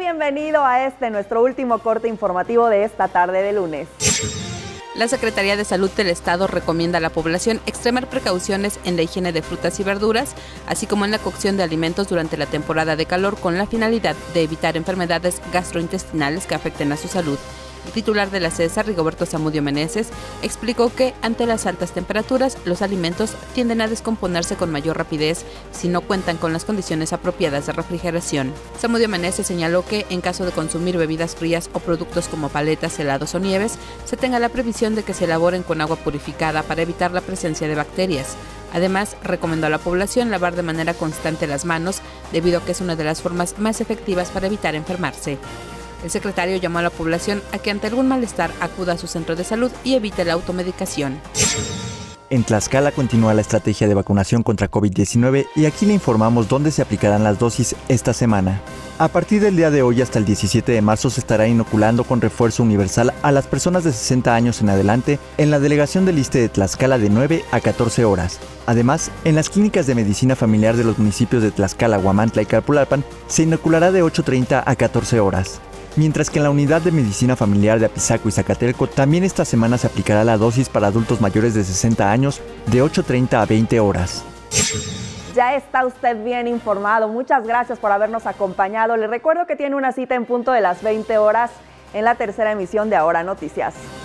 Bienvenido a nuestro último corte informativo de esta tarde de lunes. La Secretaría de Salud del Estado recomienda a la población extremar precauciones en la higiene de frutas y verduras, así como en la cocción de alimentos durante la temporada de calor, con la finalidad de evitar enfermedades gastrointestinales que afecten a su salud. El titular de la CESA, Rigoberto Zamudio Meneses, explicó que ante las altas temperaturas, los alimentos tienden a descomponerse con mayor rapidez si no cuentan con las condiciones apropiadas de refrigeración. Zamudio Meneses señaló que, en caso de consumir bebidas frías o productos como paletas, helados o nieves, se tenga la previsión de que se elaboren con agua purificada para evitar la presencia de bacterias. Además, recomendó a la población lavar de manera constante las manos, debido a que es una de las formas más efectivas para evitar enfermarse. El secretario llamó a la población a que ante algún malestar acuda a su centro de salud y evite la automedicación. En Tlaxcala continúa la estrategia de vacunación contra COVID-19 y aquí le informamos dónde se aplicarán las dosis esta semana. A partir del día de hoy hasta el 17 de marzo se estará inoculando con refuerzo universal a las personas de 60 años en adelante en la delegación del ISSSTE de Tlaxcala de 9 a 14 horas. Además, en las clínicas de medicina familiar de los municipios de Tlaxcala, Huamantla y Calpulalpan se inoculará de 8:30 a 14 horas. Mientras que en la unidad de medicina familiar de Apizaco y Zacatelco también esta semana se aplicará la dosis para adultos mayores de 60 años de 8:30 a 20 horas. Ya está usted bien informado. Muchas gracias por habernos acompañado. Le recuerdo que tiene una cita en punto de las 20 horas en la tercera emisión de Ahora Noticias.